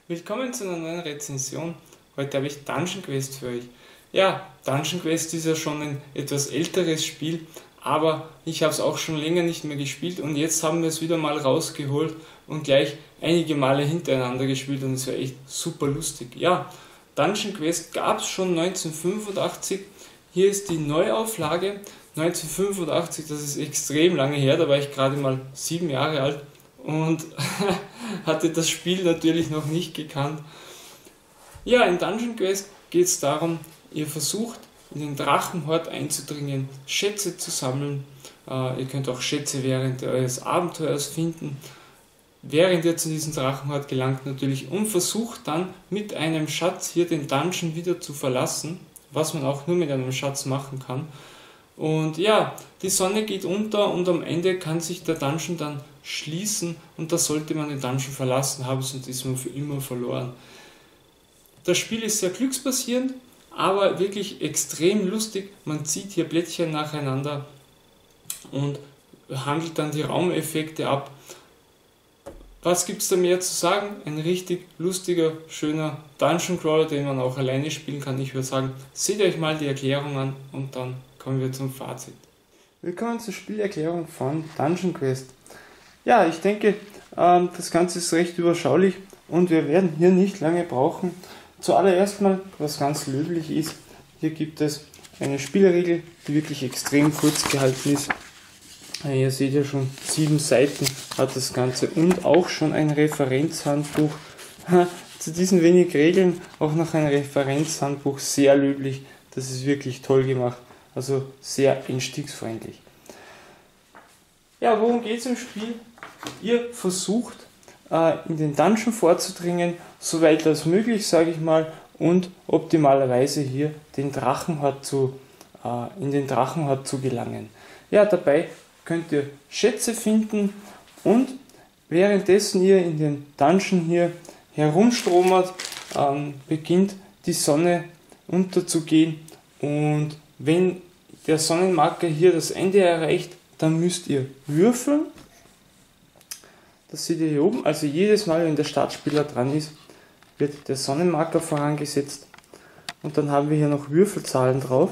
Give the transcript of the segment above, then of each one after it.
Willkommen zu einer neuen Rezension. Heute habe ich Dungeon Quest für euch. Ja, Dungeon Quest ist ja schon ein etwas älteres Spiel, aber ich habe es auch schon länger nicht mehr gespielt und jetzt haben wir es wieder mal rausgeholt und gleich einige Male hintereinander gespielt und es war echt super lustig. Ja, Dungeon Quest gab es schon 1985. Hier ist die Neuauflage. 1985, das ist extrem lange her, da war ich gerade mal 7 Jahre alt und hatte das Spiel natürlich noch nicht gekannt. Ja, in Dungeon Quest geht es darum, ihr versucht in den Drachenhort einzudringen, Schätze zu sammeln. Ihr könnt auch Schätze während eures Abenteuers finden, während ihr zu diesem Drachenhort gelangt natürlich, und versucht dann mit einem Schatz hier den Dungeon wieder zu verlassen, was man auch nur mit einem Schatz machen kann. Und ja, die Sonne geht unter und am Ende kann sich der Dungeon dann schließen und da sollte man den Dungeon verlassen haben, sonst ist man für immer verloren. Das Spiel ist sehr glücksbasierend, aber wirklich extrem lustig. Man zieht hier Blättchen nacheinander und handelt dann die Raumeffekte ab. Was gibt es da mehr zu sagen? Ein richtig lustiger, schöner Dungeon Crawler, den man auch alleine spielen kann. Ich würde sagen, seht euch mal die Erklärung an und dann kommen wir zum Fazit. Willkommen zur Spielerklärung von Dungeon Quest. Ja, ich denke, das Ganze ist recht überschaulich und wir werden hier nicht lange brauchen. Zuallererst mal, was ganz löblich ist, hier gibt es eine Spielregel, die wirklich extrem kurz gehalten ist. Ihr seht ja schon, 7 Seiten hat das Ganze und auch schon ein Referenzhandbuch. Zu diesen wenig Regeln auch noch ein Referenzhandbuch, sehr löblich, das ist wirklich toll gemacht. Also sehr einstiegsfreundlich. Ja, worum geht es im Spiel? Ihr versucht in den Dungeon vorzudringen, soweit als möglich, sage ich mal, und optimalerweise hier den in den Drachenhort zu gelangen. Ja, dabei könnt ihr Schätze finden und währenddessen ihr in den Dungeon hier herumstromert, beginnt die Sonne unterzugehen und wenn der Sonnenmarker hier das Ende erreicht, dann müsst ihr würfeln. Das seht ihr hier oben. Also jedes Mal, wenn der Startspieler dran ist, wird der Sonnenmarker vorangesetzt. Und dann haben wir hier noch Würfelzahlen drauf.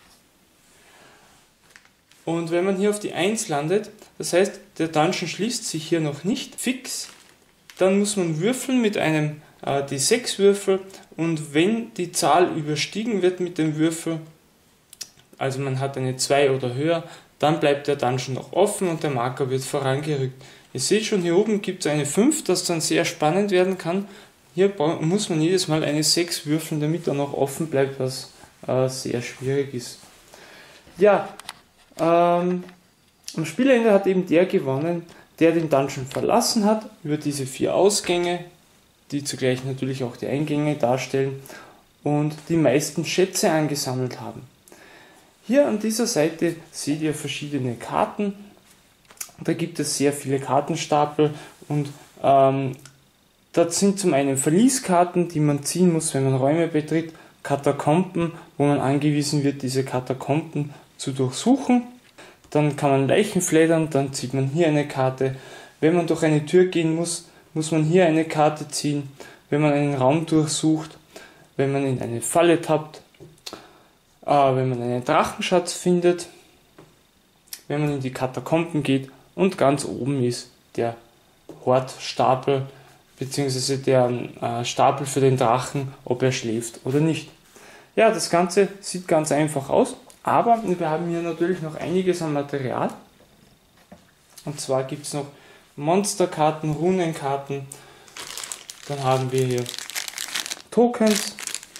Und wenn man hier auf die 1 landet, das heißt, der Dungeon schließt sich hier noch nicht fix, dann muss man würfeln mit einem D6-Würfel. Und wenn die Zahl überstiegen wird mit dem Würfel, also man hat eine 2 oder höher, dann bleibt der Dungeon noch offen und der Marker wird vorangerückt. Ihr seht schon, hier oben gibt es eine 5, das dann sehr spannend werden kann. Hier muss man jedes Mal eine 6 würfeln, damit er noch offen bleibt, was sehr schwierig ist. Ja, am Spielende hat eben der gewonnen, der den Dungeon verlassen hat, über diese 4 Ausgänge, die zugleich natürlich auch die Eingänge darstellen, und die meisten Schätze angesammelt haben. Hier an dieser Seite seht ihr verschiedene Karten. Da gibt es sehr viele Kartenstapel und das sind zum einen Verlieskarten, die man ziehen muss, wenn man Räume betritt, Katakomben, wo man angewiesen wird, diese Katakomben zu durchsuchen. Dann kann man Leichen fleddern, dann zieht man hier eine Karte. Wenn man durch eine Tür gehen muss, muss man hier eine Karte ziehen. Wenn man einen Raum durchsucht, wenn man in eine Falle tappt, wenn man einen Drachenschatz findet, wenn man in die Katakomben geht, und ganz oben ist der Hortstapel bzw. der Stapel für den Drachen, ob er schläft oder nicht. Ja, das Ganze sieht ganz einfach aus, aber wir haben hier natürlich noch einiges an Material. Und zwar gibt es noch Monsterkarten, Runenkarten, dann haben wir hier Tokens,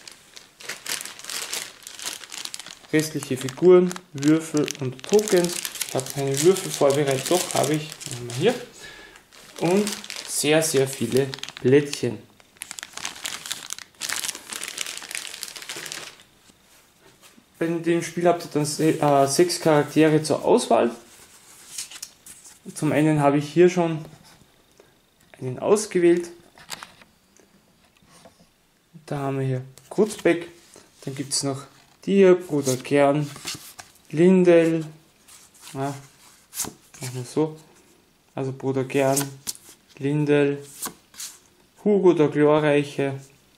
restliche Figuren, Würfel und Tokens. Ich habe keine Würfel vorbereitet, doch habe ich. Hier. Und sehr, sehr viele Blättchen. Bei dem Spiel habt ihr dann 6 Charaktere zur Auswahl. Zum einen habe ich hier schon einen ausgewählt. Da haben wir hier Grutzbeck. Dann gibt es noch die hier, Bruder Kern, Lindel. Ja, machen wir so. Also Bruder Kern, Lindel, Hugo der Glorreiche,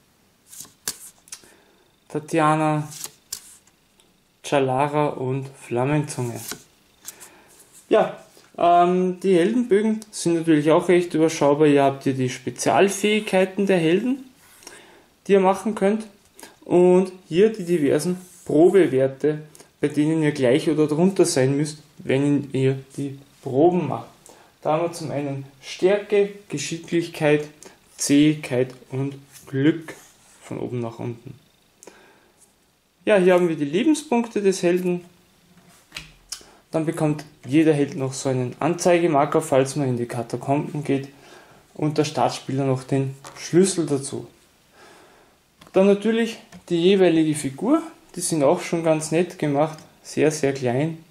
Tatjana, Chalara und Flammenzunge. Ja, die Heldenbögen sind natürlich auch recht überschaubar. Ihr habt hier die Spezialfähigkeiten der Helden, die ihr machen könnt, und hier die diversen Probewerte, bei denen ihr gleich oder drunter sein müsst, wenn ihr die Proben macht. Da haben wir zum einen Stärke, Geschicklichkeit, Zähigkeit und Glück von oben nach unten. Ja, hier haben wir die Lebenspunkte des Helden. Dann bekommt jeder Held noch so einen Anzeigemarker, falls man in die Katakomben geht, und der Startspieler noch den Schlüssel dazu. Dann natürlich die jeweilige Figur, die sind auch schon ganz nett gemacht, sehr, sehr klein,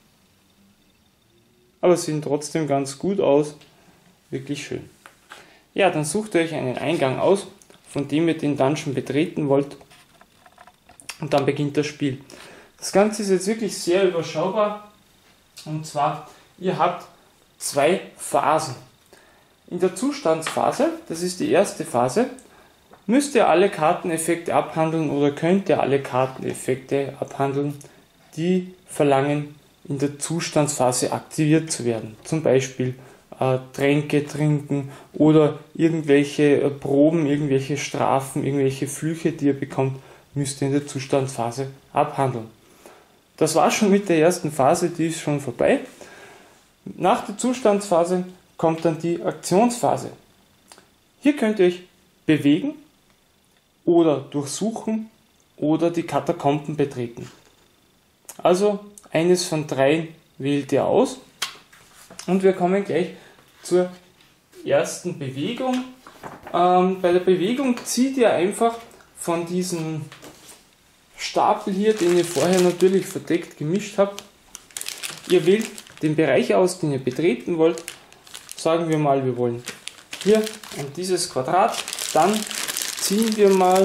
aber sehen trotzdem ganz gut aus, wirklich schön. Ja, dann sucht ihr euch einen Eingang aus, von dem ihr den Dungeon betreten wollt, und dann beginnt das Spiel. Das Ganze ist jetzt wirklich sehr überschaubar, und zwar, ihr habt 2 Phasen. In der Zustandsphase, das ist die erste Phase, müsst ihr alle Karteneffekte abhandeln oder könnt ihr alle Karteneffekte abhandeln, die verlangen, in der Zustandsphase aktiviert zu werden. Zum Beispiel Tränke trinken oder irgendwelche Proben, irgendwelche Strafen, irgendwelche Flüche, die ihr bekommt, müsst ihr in der Zustandsphase abhandeln. Das war schon mit der ersten Phase, die ist schon vorbei. Nach der Zustandsphase kommt dann die Aktionsphase. Hier könnt ihr euch bewegen oder durchsuchen oder die Katakomben betreten. Also eines von 3 wählt ihr aus, und wir kommen gleich zur ersten Bewegung. Bei der Bewegung zieht ihr einfach von diesem Stapel hier, den ihr vorher natürlich verdeckt gemischt habt. Ihr wählt den Bereich aus, den ihr betreten wollt. Sagen wir mal, wir wollen hier an dieses Quadrat. Dann ziehen wir mal,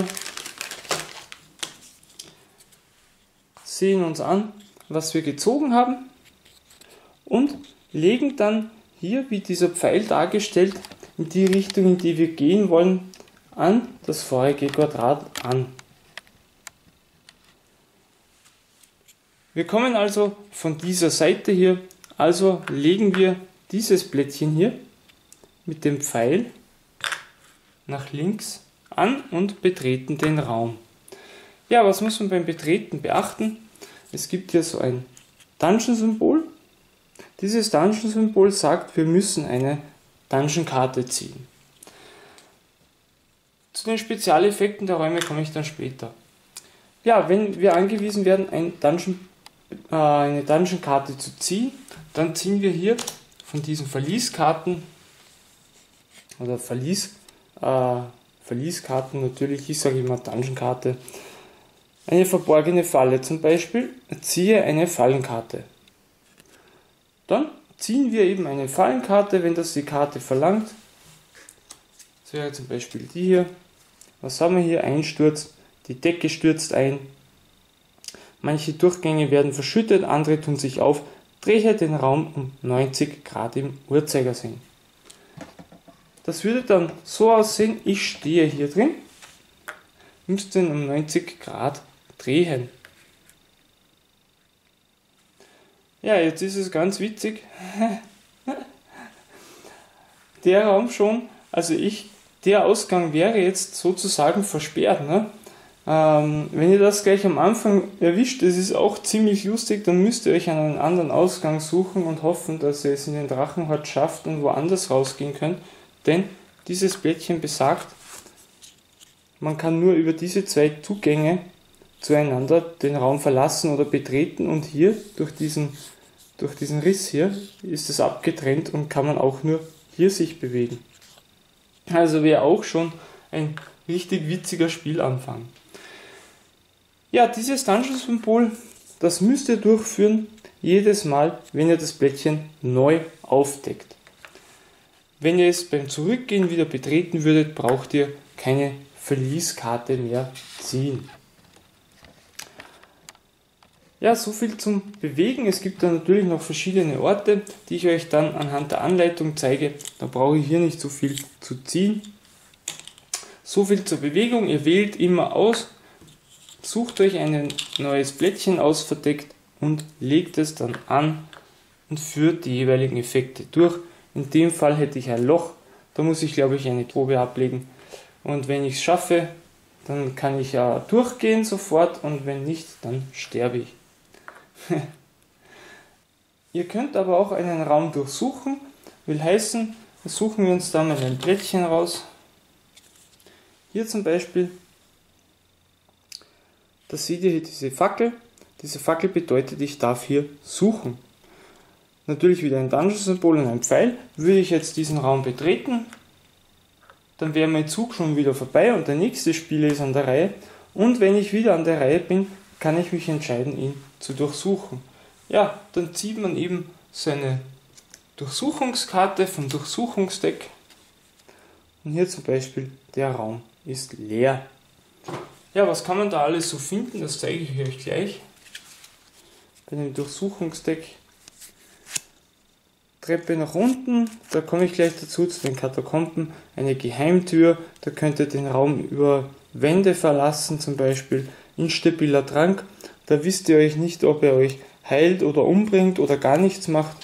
sehen uns an, was wir gezogen haben, und legen dann hier, wie dieser Pfeil dargestellt, in die Richtung, in die wir gehen wollen, an das vorherige Quadrat an. Wir kommen also von dieser Seite hier, also legen wir dieses Blättchen hier mit dem Pfeil nach links an und betreten den Raum. Ja, was muss man beim Betreten beachten? Es gibt hier so ein Dungeon-Symbol. Dieses Dungeon-Symbol sagt, wir müssen eine Dungeon-Karte ziehen. Zu den Spezialeffekten der Räume komme ich dann später. Ja, wenn wir angewiesen werden, eine Dungeon-Karte zu ziehen, dann ziehen wir hier von diesen Verlieskarten, oder Verlieskarten natürlich, ich sage immer Dungeon-Karte, eine verborgene Falle. Zum Beispiel ziehe eine Fallenkarte. Dann ziehen wir eben eine Fallenkarte, wenn das die Karte verlangt. Das wäre zum Beispiel die hier. Was haben wir hier? Einsturz. Die Decke stürzt ein. Manche Durchgänge werden verschüttet, andere tun sich auf. Drehe den Raum um 90 Grad im Uhrzeigersinn. Das würde dann so aussehen, ich stehe hier drin, müsste ihn um 90 Grad drehen. Ja, jetzt ist es ganz witzig. Der Raum schon, also der Ausgang wäre jetzt sozusagen versperrt. Ne? Wenn ihr das gleich am Anfang erwischt, das ist auch ziemlich lustig, dann müsst ihr euch einen anderen Ausgang suchen und hoffen, dass ihr es in den Drachenhort schafft und woanders rausgehen könnt. Denn dieses Blättchen besagt, man kann nur über diese 2 Zugänge zueinander den Raum verlassen oder betreten, und hier durch diesen Riss hier ist es abgetrennt und kann man auch nur hier sich bewegen. Also wäre auch schon ein richtig witziger Spielanfang. Ja, dieses Dungeon-Symbol, das müsst ihr durchführen jedes Mal, wenn ihr das Blättchen neu aufdeckt. Wenn ihr es beim Zurückgehen wieder betreten würdet, braucht ihr keine Verlieskarte mehr ziehen. Ja, so viel zum Bewegen. Es gibt da natürlich noch verschiedene Orte, die ich euch dann anhand der Anleitung zeige. Da brauche ich hier nicht so viel zu ziehen. So viel zur Bewegung. Ihr wählt immer aus, sucht euch ein neues Blättchen aus, verdeckt und legt es dann an und führt die jeweiligen Effekte durch. In dem Fall hätte ich ein Loch, da muss ich glaube ich eine Probe ablegen. Und wenn ich es schaffe, dann kann ich ja durchgehen sofort und wenn nicht, dann sterbe ich. Ihr könnt aber auch einen Raum durchsuchen, will heißen, suchen wir uns da mal ein Blättchen raus. Hier zum Beispiel, da seht ihr hier diese Fackel. Diese Fackel bedeutet, ich darf hier suchen. Natürlich wieder ein Dungeon-Symbol und ein Pfeil. Würde ich jetzt diesen Raum betreten, dann wäre mein Zug schon wieder vorbei und der nächste Spieler ist an der Reihe. Und wenn ich wieder an der Reihe bin, kann ich mich entscheiden, ihn zu durchsuchen. Ja, dann zieht man eben seine Durchsuchungskarte vom Durchsuchungsdeck. Und hier zum Beispiel, der Raum ist leer. Ja, was kann man da alles so finden? Das zeige ich euch gleich. Bei dem Durchsuchungsdeck. Treppe nach unten, da komme ich gleich dazu, zu den Katakomben, eine Geheimtür, da könnt ihr den Raum über Wände verlassen, zum Beispiel instabiler Trank, da wisst ihr euch nicht, ob er euch heilt oder umbringt oder gar nichts macht.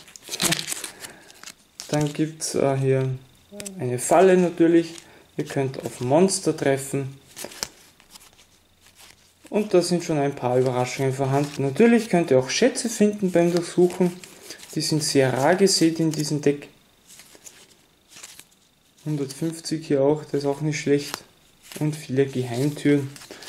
Dann gibt es hier eine Falle natürlich, ihr könnt auf Monster treffen und da sind schon ein paar Überraschungen vorhanden. Natürlich könnt ihr auch Schätze finden beim Durchsuchen. Die sind sehr rar gesät in diesem Deck. 150 hier auch, das ist auch nicht schlecht. Und viele Geheimtüren.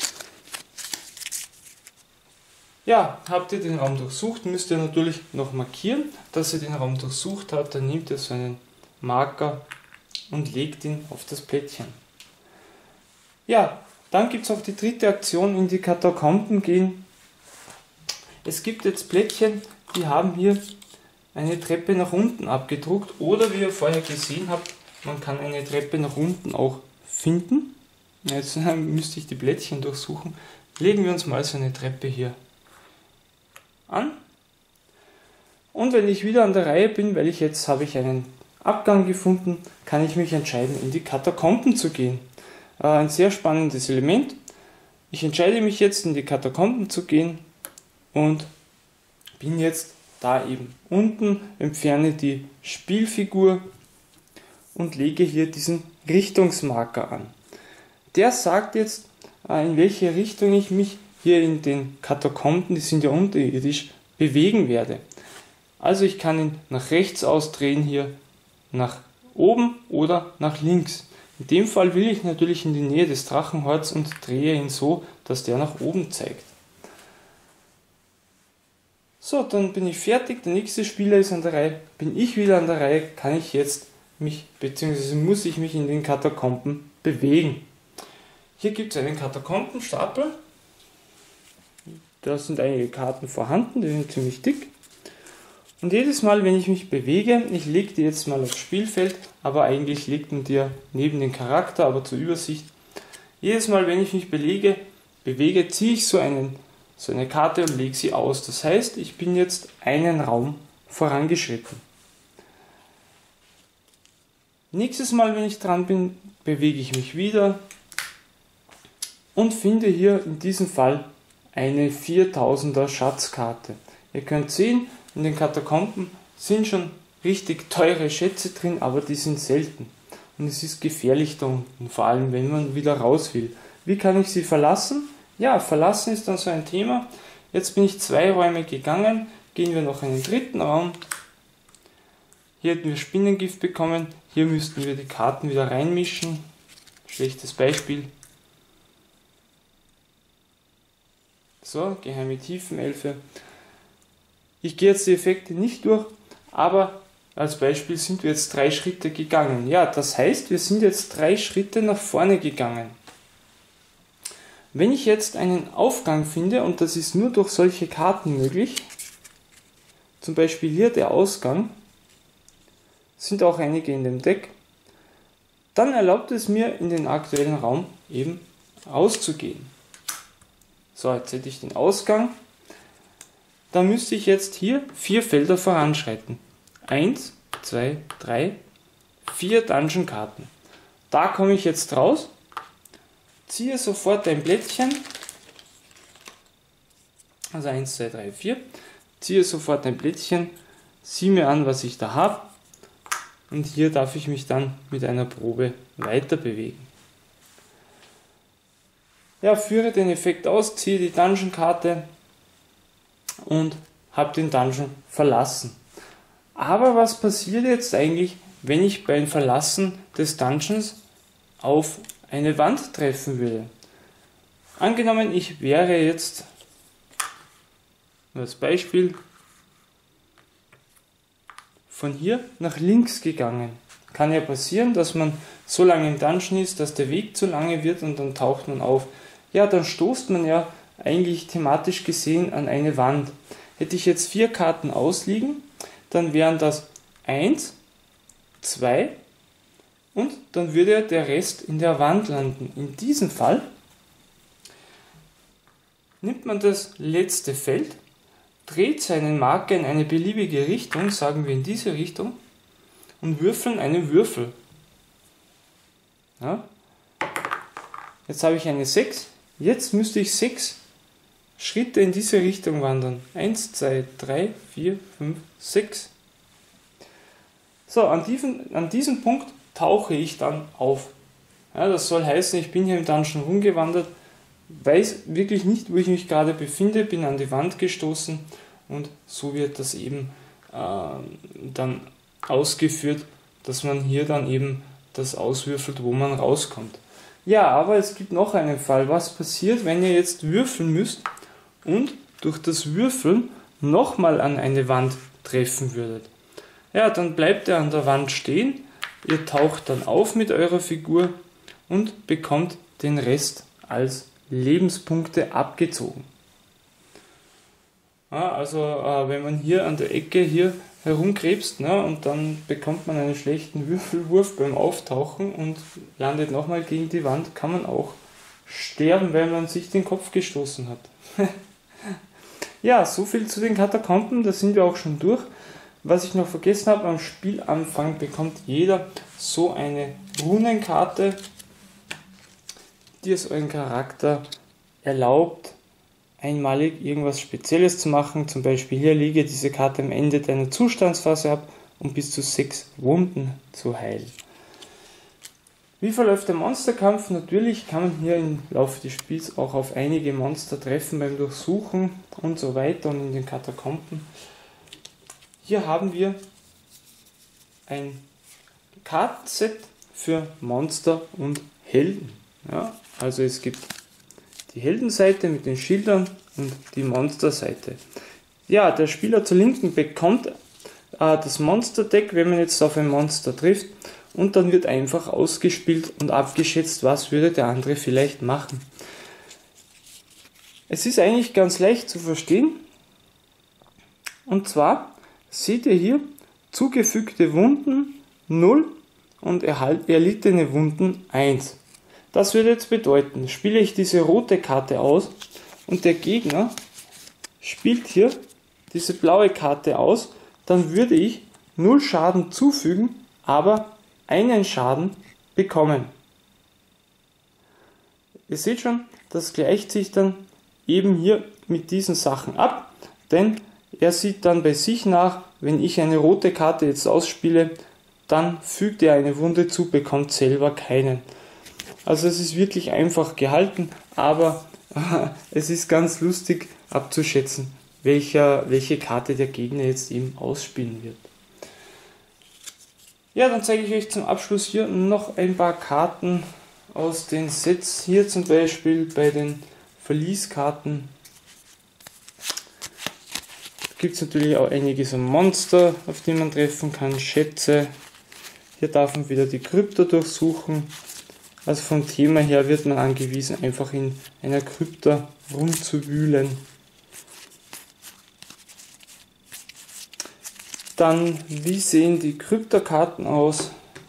Ja, habt ihr den Raum durchsucht, müsst ihr natürlich noch markieren, dass ihr den Raum durchsucht habt. Dann nehmt ihr so einen Marker und legt ihn auf das Plättchen. Ja, dann gibt es auch die dritte Aktion, in die Katakomben gehen. Es gibt jetzt Plättchen, die haben hier eine Treppe nach unten abgedruckt oder wie ihr vorher gesehen habt, man kann eine Treppe nach unten auch finden. Jetzt müsste ich die Blättchen durchsuchen. Legen wir uns mal so eine Treppe hier an. Und wenn ich wieder an der Reihe bin, weil jetzt habe ich einen Abgang gefunden, kann ich mich entscheiden, in die Katakomben zu gehen. Ein sehr spannendes Element. Ich entscheide mich jetzt, in die Katakomben zu gehen und bin jetzt da eben unten, entferne die Spielfigur und lege hier diesen Richtungsmarker an. Der sagt jetzt, in welche Richtung ich mich hier in den Katakomben, die sind ja unterirdisch, bewegen werde. Also ich kann ihn nach rechts ausdrehen hier, nach oben oder nach links. In dem Fall will ich natürlich in die Nähe des Drachenhorts und drehe ihn so, dass der nach oben zeigt. So, dann bin ich fertig, der nächste Spieler ist an der Reihe, bin ich wieder an der Reihe, kann ich jetzt mich, beziehungsweise muss ich mich in den Katakomben bewegen. Hier gibt es einen Katakombenstapel, da sind einige Karten vorhanden, die sind ziemlich dick. Und jedes Mal, wenn ich mich bewege, ich lege die jetzt mal aufs Spielfeld, aber eigentlich liegt man die neben den Charakter, aber zur Übersicht. Jedes Mal, wenn ich mich bewege, ziehe ich so eine Karte und lege sie aus. Das heißt, ich bin jetzt einen Raum vorangeschritten. Nächstes Mal, wenn ich dran bin, bewege ich mich wieder und finde hier in diesem Fall eine 4000er Schatzkarte. Ihr könnt sehen, in den Katakomben sind schon richtig teure Schätze drin, aber die sind selten. Und es ist gefährlich da unten, vor allem wenn man wieder raus will. Wie kann ich sie verlassen? Ja, verlassen ist dann so ein Thema. Jetzt bin ich 2 Räume gegangen, gehen wir noch in den dritten Raum. Hier hätten wir Spinnengift bekommen, hier müssten wir die Karten wieder reinmischen. Schlechtes Beispiel. So, geheime Tiefenelfe. Ich gehe jetzt die Effekte nicht durch, aber als Beispiel sind wir jetzt 3 Schritte gegangen. Ja, das heißt, wir sind jetzt 3 Schritte nach vorne gegangen. Wenn ich jetzt einen Aufgang finde, und das ist nur durch solche Karten möglich, zum Beispiel hier der Ausgang, sind auch einige in dem Deck, dann erlaubt es mir in den aktuellen Raum eben rauszugehen. So, jetzt hätte ich den Ausgang. Da müsste ich jetzt hier 4 Felder voranschreiten. 1, 2, 3, 4 Dungeon-Karten. Da komme ich jetzt raus ziehe sofort ein Blättchen, also 1, 2, 3, 4, ziehe sofort ein Blättchen, sieh mir an, was ich da habe, und hier darf ich mich dann mit einer Probe weiter bewegen. Ja, führe den Effekt aus, ziehe die Dungeon-Karte und habe den Dungeon verlassen. Aber was passiert jetzt eigentlich, wenn ich beim Verlassen des Dungeons auf eine Wand treffen würde? Angenommen, ich wäre jetzt, als Beispiel, von hier nach links gegangen. Kann ja passieren, dass man so lange im Dungeon ist, dass der Weg zu lange wird und dann taucht man auf. Ja, dann stoßt man ja eigentlich thematisch gesehen an eine Wand. Hätte ich jetzt 4 Karten ausliegen, dann wären das 1, 2 und dann würde der Rest in der Wand landen. In diesem Fall nimmt man das letzte Feld, dreht seinen Marker in eine beliebige Richtung, sagen wir in diese Richtung, und würfeln einen Würfel. Ja. Jetzt habe ich eine 6, jetzt müsste ich 6 Schritte in diese Richtung wandern. 1, 2, 3, 4, 5, 6. So, an diesem Punkt tauche ich dann auf. Ja, das soll heißen, ich bin hier im Dungeon rumgewandert, weiß wirklich nicht, wo ich mich gerade befinde, bin an die Wand gestoßen und so wird das eben dann ausgeführt, dass man hier dann eben das auswürfelt, wo man rauskommt. Ja, aber es gibt noch einen Fall. Was passiert, wenn ihr jetzt würfeln müsst und durch das Würfeln nochmal an eine Wand treffen würdet? Ja, dann bleibt ihr an der Wand stehen, ihr taucht dann auf mit eurer Figur und bekommt den Rest als Lebenspunkte abgezogen. Ja, also wenn man hier an der Ecke hier herumkrebst, ne, und dann bekommt man einen schlechten Würfelwurf beim Auftauchen und landet nochmal gegen die Wand, kann man auch sterben, weil man sich den Kopf gestoßen hat. Ja, so viel zu den Katakomben, da sind wir auch schon durch. Was ich noch vergessen habe, am Spielanfang bekommt jeder so eine Runenkarte, die es euren Charakter erlaubt, einmalig irgendwas Spezielles zu machen. Zum Beispiel hier lege diese Karte am Ende deiner Zustandsphase ab, um bis zu 6 Wunden zu heilen. Wie verläuft der Monsterkampf? Natürlich kann man hier im Laufe des Spiels auch auf einige Monster treffen beim Durchsuchen und so weiter und in den Katakomben. Hier haben wir ein Kartenset für Monster und Helden. Ja, also es gibt die Heldenseite mit den Schildern und die Monsterseite. Ja, der Spieler zur Linken bekommt das Monsterdeck, wenn man jetzt auf ein Monster trifft, und dann wird einfach ausgespielt und abgeschätzt, was würde der andere vielleicht machen. Es ist eigentlich ganz leicht zu verstehen, und zwar seht ihr hier zugefügte Wunden 0 und erlittene Wunden 1. Das würde jetzt bedeuten, spiele ich diese rote Karte aus und der Gegner spielt hier diese blaue Karte aus, dann würde ich 0 Schaden zufügen, aber einen Schaden bekommen. Ihr seht schon, das gleicht sich dann eben hier mit diesen Sachen ab, denn er sieht dann bei sich nach, wenn ich eine rote Karte jetzt ausspiele, dann fügt er eine Wunde zu, bekommt selber keinen. Also es ist wirklich einfach gehalten, aber es ist ganz lustig abzuschätzen, welche Karte der Gegner jetzt eben ausspielen wird. Ja, dann zeige ich euch zum Abschluss hier noch ein paar Karten aus den Sets. Hier zum Beispiel bei den Verlieskarten gibt es natürlich auch einiges an Monster, auf die man treffen kann, Schätze. Hier darf man wieder die Krypta durchsuchen. Also vom Thema her wird man angewiesen, einfach in einer Krypta rumzuwühlen. Dann, wie sehen die Krypta-Karten aus?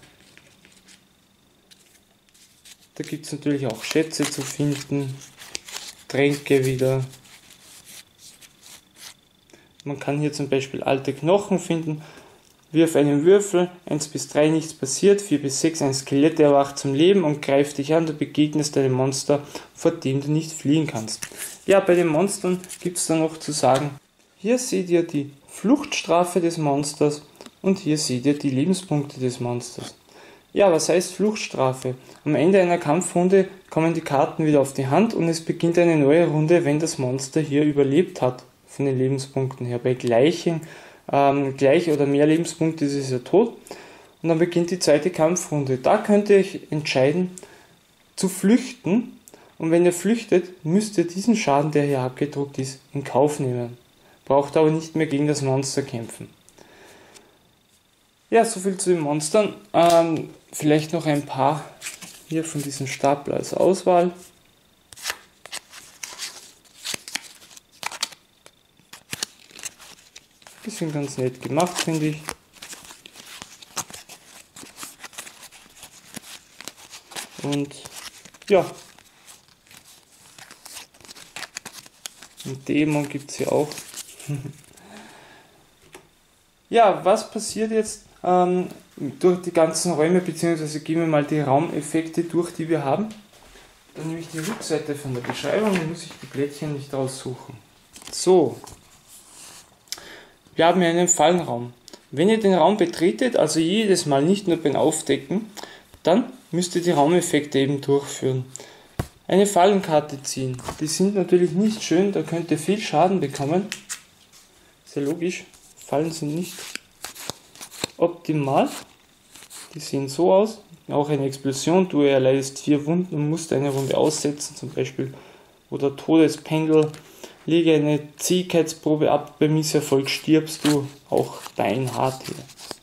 Da gibt es natürlich auch Schätze zu finden, Tränke wieder. Man kann hier zum Beispiel alte Knochen finden. Wirf einen Würfel, 1 bis 3 nichts passiert, 4 bis 6 ein Skelett erwacht zum Leben und greift dich an, du begegnest einem Monster, vor dem du nicht fliehen kannst. Ja, bei den Monstern gibt es dann noch zu sagen, hier seht ihr die Fluchtstrafe des Monsters und hier seht ihr die Lebenspunkte des Monsters. Ja, was heißt Fluchtstrafe? Am Ende einer Kampfrunde kommen die Karten wieder auf die Hand und es beginnt eine neue Runde, wenn das Monster hier überlebt hat, von den Lebenspunkten her. Bei gleich oder mehr Lebenspunkte ist es ja tot und dann beginnt die zweite Kampfrunde. Da könnt ihr euch entscheiden, zu flüchten und wenn ihr flüchtet, müsst ihr diesen Schaden, der hier abgedruckt ist, in Kauf nehmen. Braucht aber nicht mehr gegen das Monster kämpfen. Ja, soviel zu den Monstern. Vielleicht noch ein paar hier von diesem Stapel als Auswahl. Die sind ganz nett gemacht, finde ich. Und ja, ein Dämon gibt es hier auch. Ja, was passiert jetzt durch die ganzen Räume, beziehungsweise gehen wir mal die Raumeffekte durch, die wir haben. Dann nehme ich die Rückseite von der Beschreibung und muss ich die Blättchen nicht raussuchen. So, wir haben hier einen Fallenraum. Wenn ihr den Raum betretet, also jedes Mal nicht nur beim Aufdecken, dann müsst ihr die Raumeffekte eben durchführen. Eine Fallenkarte ziehen. Die sind natürlich nicht schön, da könnt ihr viel Schaden bekommen. Sehr logisch, Fallen sind nicht optimal. Die sehen so aus. Auch eine Explosion, du erleidest 4 Wunden und musst eine Runde aussetzen, zum Beispiel. Oder Todespendel, lege eine Zähigkeitsprobe ab, bei Misserfolg stirbst du, auch beinhart hier.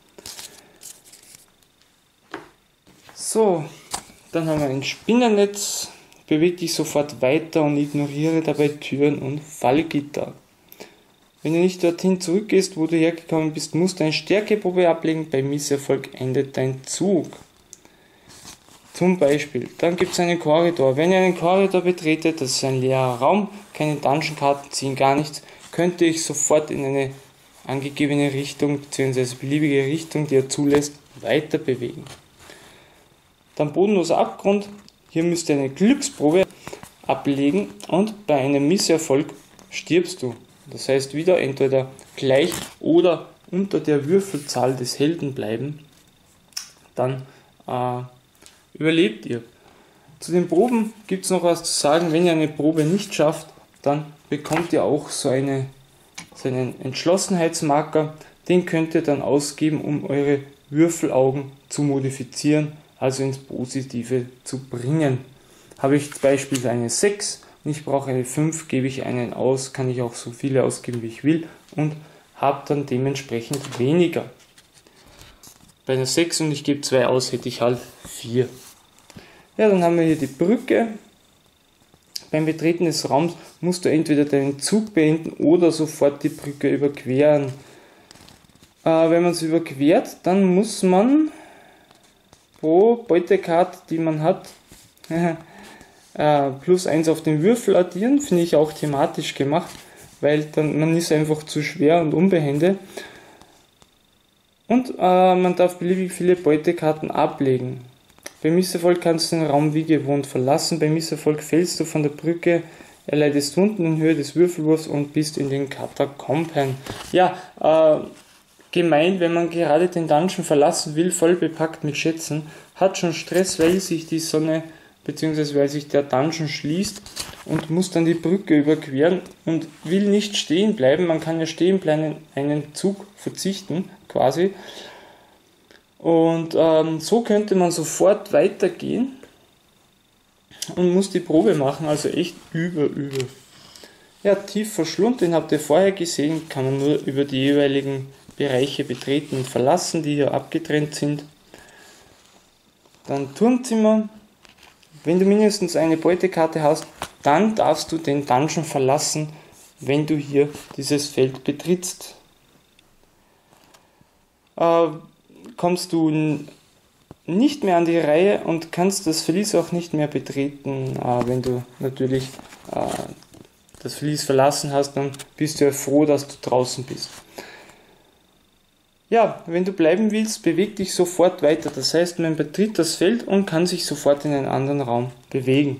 So, dann haben wir ein Spinnennetz, bewege dich sofort weiter und ignoriere dabei Türen und Fallgitter. Wenn du nicht dorthin zurückgehst, wo du hergekommen bist, musst du eine Stärkeprobe ablegen, bei Misserfolg endet dein Zug. Zum Beispiel, dann gibt es einen Korridor. Wenn ihr einen Korridor betretet, das ist ein leerer Raum, keine Dungeon-Karten ziehen, gar nichts, könnt ihr euch sofort in eine angegebene Richtung, bzw. beliebige Richtung, die er zulässt, weiter bewegen. Dann bodenloser Abgrund, hier müsst ihr eine Glücksprobe ablegen und bei einem Misserfolg stirbst du. Das heißt wieder entweder gleich oder unter der Würfelzahl des Helden bleiben, dann überlebt ihr. Zu den Proben gibt es noch was zu sagen. Wenn ihr eine Probe nicht schafft, dann bekommt ihr auch so einen Entschlossenheitsmarker. Den könnt ihr dann ausgeben, um eure Würfelaugen zu modifizieren, also ins Positive zu bringen. Habe ich beispielsweise eine 6 und ich brauche eine 5, gebe ich einen aus, kann ich auch so viele ausgeben, wie ich will und habe dann dementsprechend weniger. Bei einer 6 und ich gebe 2 aus, hätte ich halt 4. Ja, dann haben wir hier die Brücke. Beim Betreten des Raums musst du entweder deinen Zug beenden oder sofort die Brücke überqueren. Wenn man es überquert, dann muss man pro Beutekarte, die man hat, +1 auf den Würfel addieren. Finde ich auch thematisch gemacht, weil dann man ist einfach zu schwer und unbehende. Und man darf beliebig viele Beutekarten ablegen. Beim Misserfolg kannst du den Raum wie gewohnt verlassen. Beim Misserfolg fällst du von der Brücke, erleidest Wunden in Höhe des Würfelwurfs und bist in den Katakomben. Ja, gemein, wenn man gerade den Dungeon verlassen will, voll bepackt mit Schätzen, hat schon Stress, weil sich die Sonne bzw. weil sich der Dungeon schließt und muss dann die Brücke überqueren und will nicht stehen bleiben. Man kann ja stehen bleiben, einen Zug verzichten quasi. Und so könnte man sofort weitergehen und muss die Probe machen, also echt übel. Ja, tiefer Schlund, den habt ihr vorher gesehen, kann man nur über die jeweiligen Bereiche betreten und verlassen, die hier abgetrennt sind. Dann Turmzimmer. Wenn du mindestens eine Beutekarte hast, dann darfst du den Dungeon verlassen, wenn du hier dieses Feld betrittst. Kommst du nicht mehr an die Reihe und kannst das Verlies auch nicht mehr betreten, wenn du natürlich das Verlies verlassen hast, dann bist du ja froh, dass du draußen bist. Ja, wenn du bleiben willst, beweg dich sofort weiter. Das heißt, man betritt das Feld und kann sich sofort in einen anderen Raum bewegen.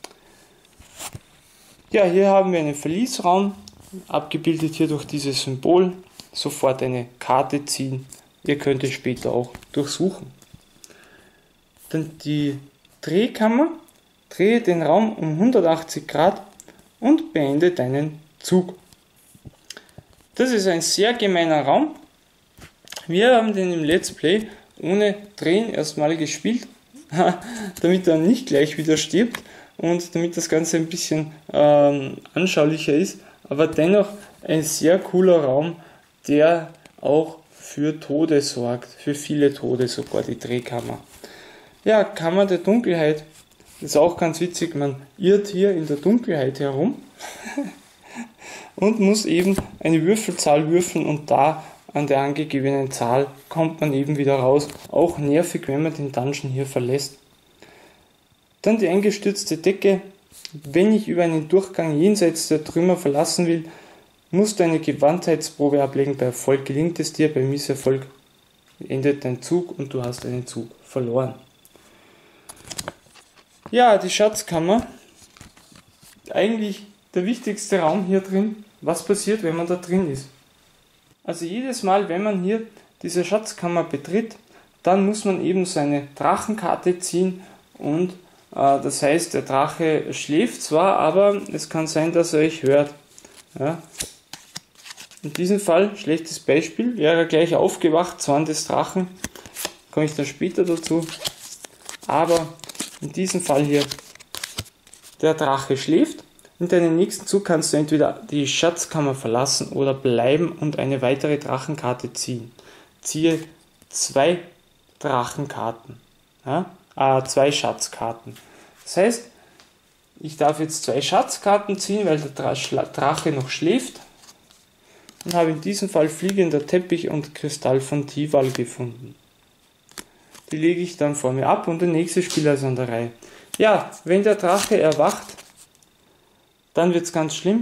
Ja, hier haben wir einen Verliesraum, abgebildet hier durch dieses Symbol. Sofort eine Karte ziehen. Ihr könnt es später auch durchsuchen. Dann die Drehkammer. Drehe den Raum um 180 Grad und beende deinen Zug. Das ist ein sehr gemeiner Raum. Wir haben den im Let's Play ohne Drehen erstmal gespielt, damit er nicht gleich wieder stirbt und damit das Ganze ein bisschen anschaulicher ist, aber dennoch ein sehr cooler Raum, der auch für Tode sorgt, für viele Tode sogar, die Drehkammer. Ja, Kammer der Dunkelheit, das ist auch ganz witzig, man irrt hier in der Dunkelheit herum und muss eben eine Würfelzahl würfeln und da an der angegebenen Zahl kommt man eben wieder raus. Auch nervig, wenn man den Dungeon hier verlässt. Dann die eingestürzte Decke. Wenn ich über einen Durchgang jenseits der Trümmer verlassen will, musst du eine Gewandtheitsprobe ablegen. Bei Erfolg gelingt es dir, bei Misserfolg endet dein Zug und du hast einen Zug verloren. Ja, die Schatzkammer. Eigentlich der wichtigste Raum hier drin. Was passiert, wenn man da drin ist? Also jedes Mal, wenn man hier diese Schatzkammer betritt, dann muss man eben so eine Drachenkarte ziehen und das heißt, der Drache schläft zwar, aber es kann sein, dass er euch hört. Ja. In diesem Fall, schlechtes Beispiel, wäre er gleich aufgewacht, Zorn des Drachen, komme ich dann später dazu, aber in diesem Fall hier, der Drache schläft. In deinem nächsten Zug kannst du entweder die Schatzkammer verlassen oder bleiben und eine weitere Drachenkarte ziehen. Ziehe 2 Drachenkarten, ja? 2 Schatzkarten. Das heißt, ich darf jetzt 2 Schatzkarten ziehen, weil der Drache noch schläft und habe in diesem Fall fliegender Teppich und Kristall von Tival gefunden. Die lege ich dann vor mir ab und der nächste Spieler ist an der Reihe. Ja, wenn der Drache erwacht, dann wird es ganz schlimm.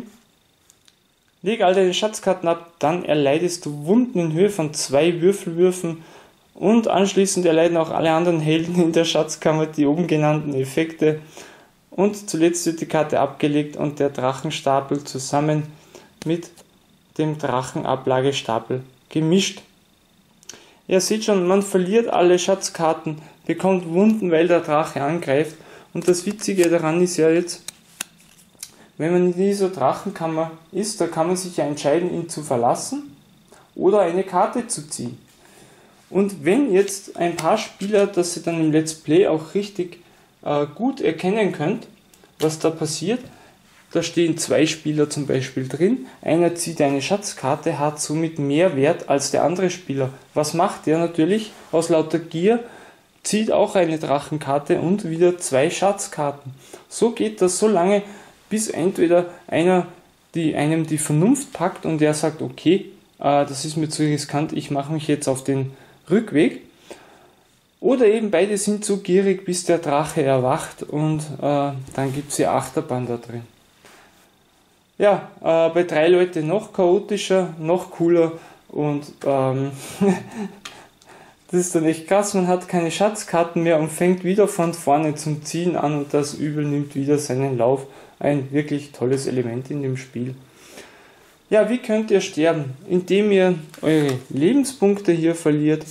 Leg all deine Schatzkarten ab, dann erleidest du Wunden in Höhe von 2 Würfelwürfen und anschließend erleiden auch alle anderen Helden in der Schatzkammer die oben genannten Effekte. Und zuletzt wird die Karte abgelegt und der Drachenstapel zusammen mit dem Drachenablagestapel gemischt. Ihr seht schon, man verliert alle Schatzkarten, bekommt Wunden, weil der Drache angreift. Und das Witzige daran ist ja jetzt, wenn man in dieser Drachenkammer ist, da kann man sich ja entscheiden, ihn zu verlassen oder eine Karte zu ziehen. Und wenn jetzt ein paar Spieler, dass ihr dann im Let's Play auch richtig gut erkennen könnt, was da passiert, da stehen 2 Spieler zum Beispiel drin, einer zieht eine Schatzkarte, hat somit mehr Wert als der andere Spieler. Was macht der natürlich? Aus lauter Gier zieht auch eine Drachenkarte und wieder 2 Schatzkarten. So geht das so lange, bis entweder einer einem die Vernunft packt und der sagt, okay, das ist mir zu riskant, ich mache mich jetzt auf den Rückweg. Oder eben beide sind so gierig, bis der Drache erwacht und dann gibt es ja Achterbahn da drin. Ja, bei 3 Leuten noch chaotischer, noch cooler und das ist dann echt krass, man hat keine Schatzkarten mehr und fängt wieder von vorne zum Ziehen an und das Übel nimmt wieder seinen Lauf. Ein wirklich tolles Element in dem Spiel. Ja, wie könnt ihr sterben? Indem ihr eure Lebenspunkte hier verliert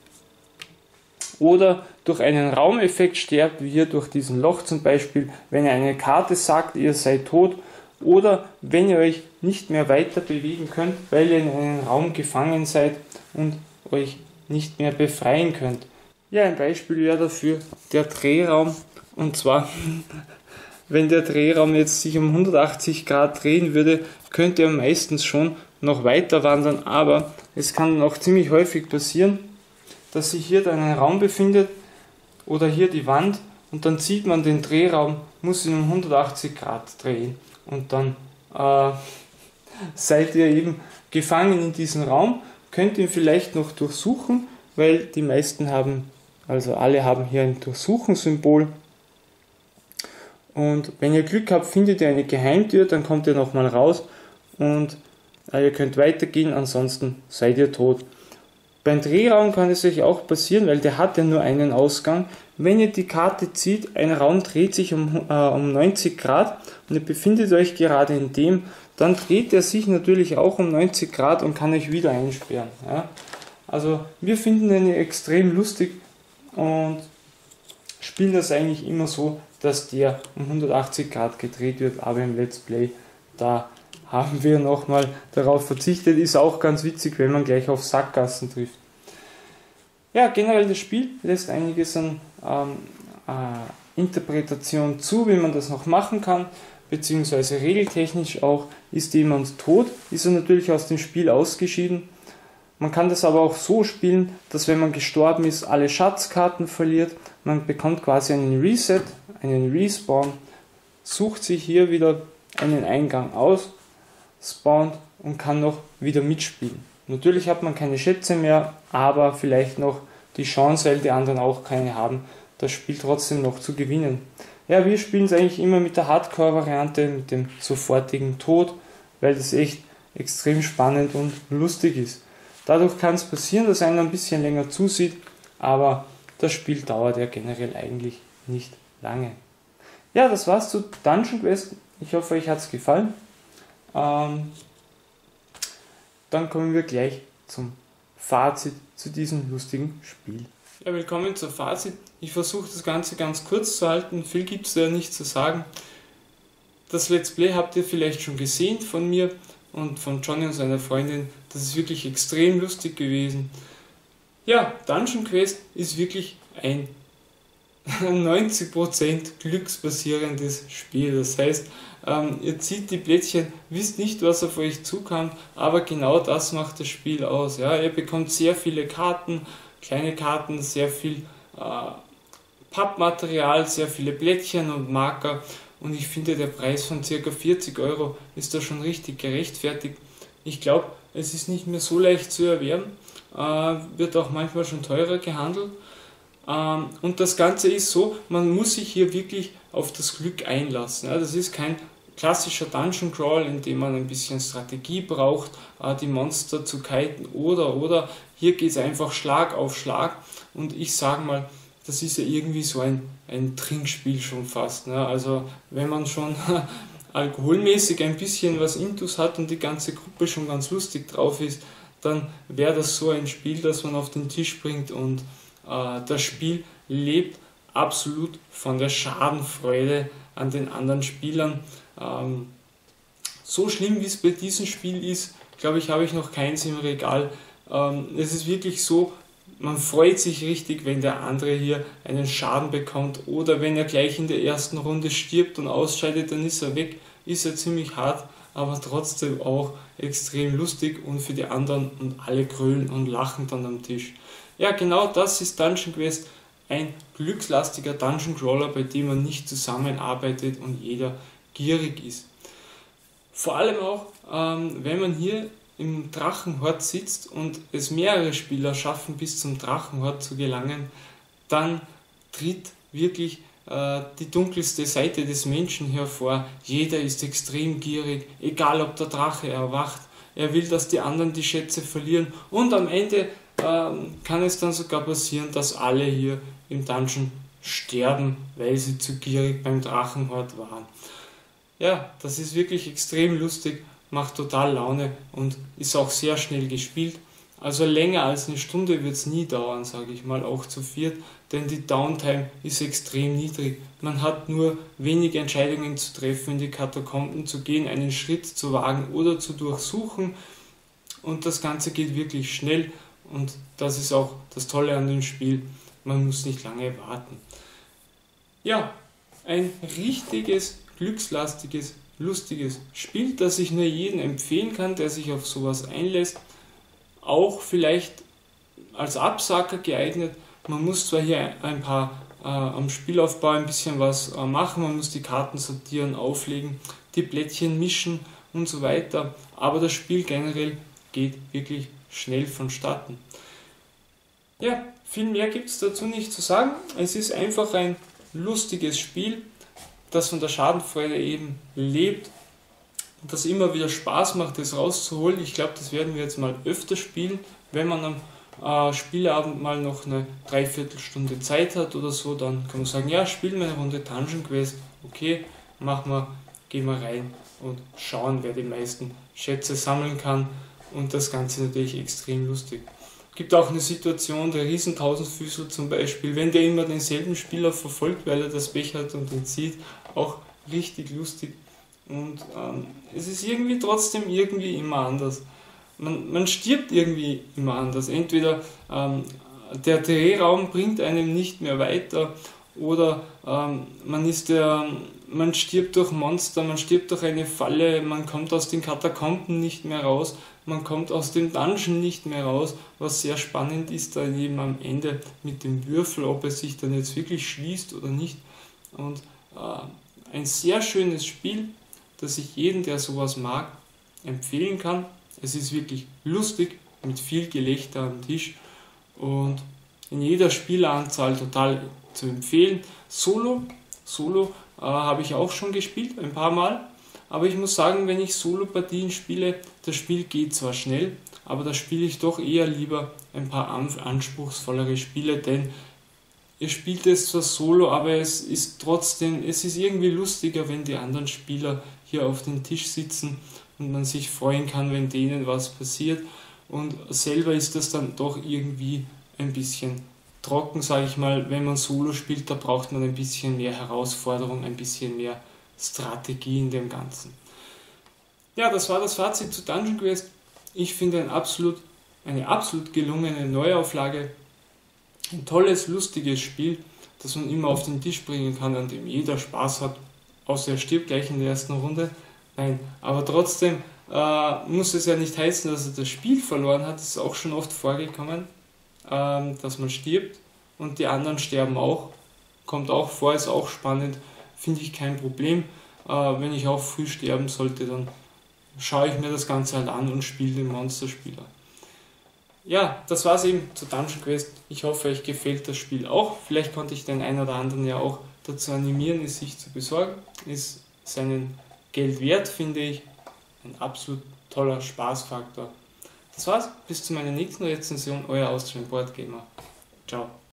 oder durch einen Raumeffekt sterbt, wie hier durch diesen Loch zum Beispiel, wenn ihr eine Karte sagt, ihr seid tot oder wenn ihr euch nicht mehr weiter bewegen könnt, weil ihr in einem Raum gefangen seid und euch nicht mehr befreien könnt. Ja, ein Beispiel wäre dafür der Drehraum und zwar wenn der Drehraum jetzt sich um 180 Grad drehen würde, könnte er meistens schon noch weiter wandern, aber es kann auch ziemlich häufig passieren, dass sich hier dann ein Raum befindet oder hier die Wand und dann zieht man den Drehraum, muss ihn um 180 Grad drehen und dann seid ihr eben gefangen in diesem Raum, könnt ihn vielleicht noch durchsuchen, weil die meisten haben, also alle haben hier ein Durchsuchensymbol. Und wenn ihr Glück habt, findet ihr eine Geheimtür, dann kommt ihr nochmal raus und ihr könnt weitergehen, ansonsten seid ihr tot. Beim Drehraum kann es euch auch passieren, weil der hat ja nur einen Ausgang. Wenn ihr die Karte zieht, ein Raum dreht sich um 90 Grad und ihr befindet euch gerade in dem, dann dreht er sich natürlich auch um 90 Grad und kann euch wieder einsperren. Ja? Also wir finden den extrem lustig und spielen das eigentlich immer so, dass der um 180 Grad gedreht wird, aber im Let's Play, da haben wir nochmal darauf verzichtet. Ist auch ganz witzig, wenn man gleich auf Sackgassen trifft. Ja, generell das Spiel lässt einiges an Interpretation zu, wie man das noch machen kann, beziehungsweise regeltechnisch auch, ist jemand tot, ist er natürlich aus dem Spiel ausgeschieden. Man kann das aber auch so spielen, dass wenn man gestorben ist, alle Schatzkarten verliert. Man bekommt quasi einen Reset, einen Respawn, sucht sich hier wieder einen Eingang aus, spawnt und kann noch wieder mitspielen. Natürlich hat man keine Schätze mehr, aber vielleicht noch die Chance, weil die anderen auch keine haben, das Spiel trotzdem noch zu gewinnen. Ja, wir spielen es eigentlich immer mit der Hardcore-Variante, mit dem sofortigen Tod, weil das echt extrem spannend und lustig ist. Dadurch kann es passieren, dass einer ein bisschen länger zusieht, aber das Spiel dauert ja generell eigentlich nicht lange. Ja, das war's zu Dungeon Quest. Ich hoffe, euch hat es gefallen. Dann kommen wir gleich zum Fazit zu diesem lustigen Spiel. Ja, willkommen zum Fazit. Ich versuche das Ganze ganz kurz zu halten. Viel gibt es da nicht zu sagen. Das Let's Play habt ihr vielleicht schon gesehen von mir und von Johnny und seiner Freundin. Das ist wirklich extrem lustig gewesen. Ja, Dungeon Quest ist wirklich ein 90% glücksbasierendes Spiel. Das heißt, ihr zieht die Plättchen, wisst nicht, was auf euch zukommt, aber genau das macht das Spiel aus. Ja, ihr bekommt sehr viele Karten, kleine Karten, sehr viel Pappmaterial, sehr viele Plättchen und Marker, und ich finde, der Preis von ca. 40 Euro ist da schon richtig gerechtfertigt. Ich glaube, es ist nicht mehr so leicht zu erwerben, wird auch manchmal schon teurer gehandelt. Und das Ganze ist so, man muss sich hier wirklich auf das Glück einlassen. Ja, das ist kein klassischer Dungeon Crawl, in dem man ein bisschen Strategie braucht, die Monster zu kiten oder. Hier geht es einfach Schlag auf Schlag, und ich sage mal, das ist ja irgendwie so ein Trinkspiel schon fast. Ne? Also wenn man schon alkoholmäßig ein bisschen was intus hat und die ganze Gruppe schon ganz lustig drauf ist, dann wäre das so ein Spiel, das man auf den Tisch bringt, und das Spiel lebt absolut von der Schadenfreude an den anderen Spielern. So schlimm wie es bei diesem Spiel ist, glaube ich, habe ich noch keins im Regal. Es ist wirklich so, man freut sich richtig, wenn der andere hier einen Schaden bekommt, oder wenn er gleich in der ersten Runde stirbt und ausscheidet, dann ist er weg. Ist er ziemlich hart, aber trotzdem auch extrem lustig, und für die anderen, und alle grölen und lachen dann am Tisch. Ja, genau das ist Dungeon Quest, ein glückslastiger Dungeon Crawler, bei dem man nicht zusammenarbeitet und jeder gierig ist. Vor allem auch, wenn man hier im Drachenhort sitzt und es mehrere Spieler schaffen, bis zum Drachenhort zu gelangen, dann tritt wirklich die dunkelste Seite des Menschen hervor. Jeder ist extrem gierig, egal ob der Drache erwacht. Er will, dass die anderen die Schätze verlieren, und am Ende kann es dann sogar passieren, dass alle hier im Dungeon sterben, weil sie zu gierig beim Drachenhort waren. Ja, das ist wirklich extrem lustig, macht total Laune und ist auch sehr schnell gespielt. Also länger als eine Stunde wird es nie dauern, sage ich mal, auch zu viert, denn die Downtime ist extrem niedrig. Man hat nur wenige Entscheidungen zu treffen, in die Katakomben zu gehen, einen Schritt zu wagen oder zu durchsuchen, und das Ganze geht wirklich schnell, und das ist auch das Tolle an dem Spiel, man muss nicht lange warten. Ja, ein richtiges, glückslastiges, lustiges Spiel, das ich nur jedem empfehlen kann, der sich auf sowas einlässt. Auch vielleicht als Absacker geeignet. Man muss zwar hier ein paar am Spielaufbau ein bisschen was machen, man muss die Karten sortieren, auflegen, die Plättchen mischen und so weiter, aber das Spiel generell geht wirklich schnell vonstatten. Ja, viel mehr gibt es dazu nicht zu sagen. Es ist einfach ein lustiges Spiel, das von der Schadenfreude eben lebt, und das immer wieder Spaß macht, das rauszuholen. Ich glaube, das werden wir jetzt mal öfter spielen, wenn man am Spieleabend mal noch eine Dreiviertelstunde Zeit hat oder so, dann kann man sagen, ja, spielen wir eine Runde Dungeon Quest, okay, machen wir, gehen wir rein und schauen, wer die meisten Schätze sammeln kann, und das Ganze natürlich extrem lustig. Gibt auch eine Situation, der Riesentausendfüßler zum Beispiel, wenn der immer denselben Spieler verfolgt, weil er das Pech hat und ihn zieht, auch richtig lustig. Und es ist irgendwie trotzdem irgendwie immer anders. Man stirbt irgendwie immer anders. Entweder der Drehraum bringt einem nicht mehr weiter, oder man stirbt durch Monster, man stirbt durch eine Falle, man kommt aus den Katakomben nicht mehr raus, man kommt aus dem Dungeon nicht mehr raus, was sehr spannend ist dann eben am Ende mit dem Würfel, ob es sich dann jetzt wirklich schließt oder nicht. Und ein sehr schönes Spiel, das ich jedem, der sowas mag, empfehlen kann. Es ist wirklich lustig, mit viel Gelächter am Tisch und in jeder Spieleranzahl total zu empfehlen. Solo habe ich auch schon gespielt, ein paar Mal, aber ich muss sagen, wenn ich Solo-Partien spiele, das Spiel geht zwar schnell, aber da spiele ich doch eher lieber ein paar anspruchsvollere Spiele, denn ihr spielt es zwar solo, aber es ist irgendwie lustiger, wenn die anderen Spieler hier auf dem Tisch sitzen und man sich freuen kann, wenn denen was passiert, und selber ist das dann doch irgendwie ein bisschen trocken, sage ich mal. Wenn man Solo spielt, da braucht man ein bisschen mehr Herausforderung, ein bisschen mehr Strategie in dem Ganzen. Ja, das war das Fazit zu Dungeon Quest. Ich finde eine absolut gelungene Neuauflage, ein tolles, lustiges Spiel, das man immer auf den Tisch bringen kann, an dem jeder Spaß hat, außer er stirbt gleich in der ersten Runde. Nein, aber trotzdem muss es ja nicht heißen, dass er das Spiel verloren hat. Das ist auch schon oft vorgekommen, dass man stirbt und die anderen sterben auch. Kommt auch vor, ist auch spannend, finde ich kein Problem. Wenn ich auch früh sterben sollte, dann schaue ich mir das Ganze halt an und spiele den Monsterspieler. Ja, das war's eben zu Dungeon Quest. Ich hoffe, euch gefällt das Spiel auch. Vielleicht konnte ich den einen oder anderen ja auch dazu animieren, es sich zu besorgen. Ist seinen Geld wert, finde ich. Ein absolut toller Spaßfaktor. Das war's. Bis zu meiner nächsten Rezension. Euer Austrian Board Gamer. Ciao.